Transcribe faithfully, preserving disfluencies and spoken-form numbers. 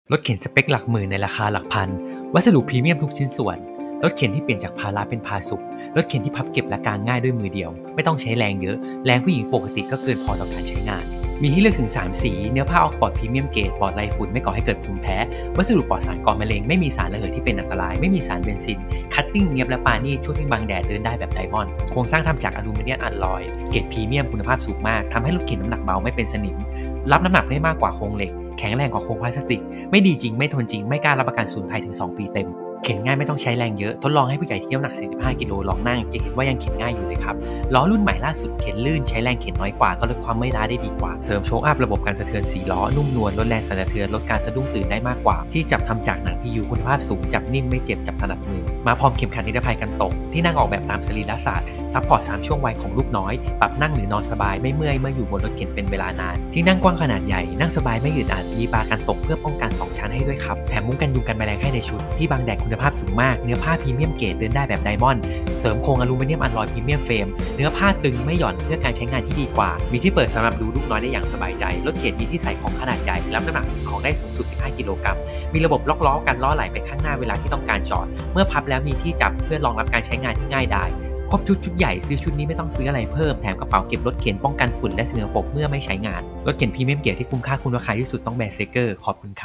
รถเข็นสเปคหลักหมื่นในราคาหลักพันวัสดุพรีเมียมทุกชิ้นส่วนรถเข็นที่เปลี่ยนจากภาระเป็นพาสุขรถเข็นที่พับเก็บและกางง่ายด้วยมือเดียวไม่ต้องใช้แรงเยอะแรงผู้หญิงปกติก็เกินพอต่อการใช้งานมีให้เลือกถึงสามสีเนื้อผ้าออกฟอร์ดพรีเมียมเกรดปลอดไรฝุ่นไม่ก่อให้เกิดภูมิแพ้วัสดุปลอดสารก่อมะเร็งไม่มีสารระเหยที่เป็นอันตรายไม่มีสารเบนซินคัตติ้งเนียบและปานี่ช่วยทิ้งบังแดดเดินได้แบบไดมอนด์โครงสร้างทำจากอลูมิเนียมอัลลอยเกรดพรีเมียมคุณภาพสูงมากทำให้รถเข็นน้ำหนักเบาไม่เป็นสนิมรับน้ำหนักได้มากกว่าโครงเหล็กแข็งแรงกว่าโครงพลาสติกไม่ดีจริงไม่ทนจริงไม่กล้ารับประกันศูนย์ภายถึงสองปีเต็มเข็นง่ายไม่ต้องใช้แรงเยอะทดลองให้ผู้ใหญ่ที่น้ำหนักสี่สิบห้ากิโลลองนั่งจะเห็นว่ายังเข็นง่ายอยู่เลยครับล้อรุ่นใหม่ล่าสุดเข็นลื่นใช้แรงเข็นน้อยกว่าก็ลดความเมื่อยล้าได้ดีกว่าเสริมโชคอัพระบบการสะเทือนสี่ล้อนุ่มนวลลดแรงสั่นสะเทือนลดการสะดุ้งตื่นได้มากกว่าที่จับทำจากหนัง พี ยู คุณภาพสูงจับนิ่มไม่เจ็บจับถนัดมือมาพร้อมเข็มขัดนิรภัยกันตกที่นั่งออกแบบตามสรีระศาสตร์ซัพพอร์ตสามช่วงวัยของลูกน้อยปรับนั่งหรือนอนสบายไม่เมื่อยเมื่ออยู่บนรถเข็นเป็นเวลานานที่นั่งกว้างขนาดใหญ่นั่งสบายไม่อึดอัดมีบาร์กันตกเพื่อป้องกันสองชั้นให้ด้วยครับแถมมุ้งกันยุงกันแมลงให้ในชุดที่บังแดดคุณภาพสูงมากเนื้อผ้าพรีเมียมเกรดเดินได้แบบไดมอนด์เสริมโครงอลูมิเนียมอัลลอยพรีเมียมเฟรมเนื้อผ้าตึงไม่หย่อนเพื่อการใช้งานที่ดีกว่ามีที่เปิดสำหรับดูลูกน้อยได้อย่างสบายใจรถเข็นมีที่ใส่ของขนาดใหญ่รับน้ำหนักสิ่งของได้สูงสุดสิบห้ากิโลกรัมมีระบบล็อกล้อกันล้อไหลไปข้างหน้าเวลาที่ต้องการจอดเมื่อพับแล้วมีที่จับเพื่อรองรับการใช้งานที่ง่ายดายครบชุดชุดใหญ่ซื้อชุดนี้ไม่ต้องซื้ออะไรเพิ่มแถมกระเป๋าเก็บรถเข็นป้องกันฝุ่นและสิ่งสกปรกเมื่อไม่ใช้งานรถเข็นพรีเมียมเกรดที่คุ้มค่าคุณราคาที่สุดต้องแบรนด์เซเกอร์ขอบคุณครับ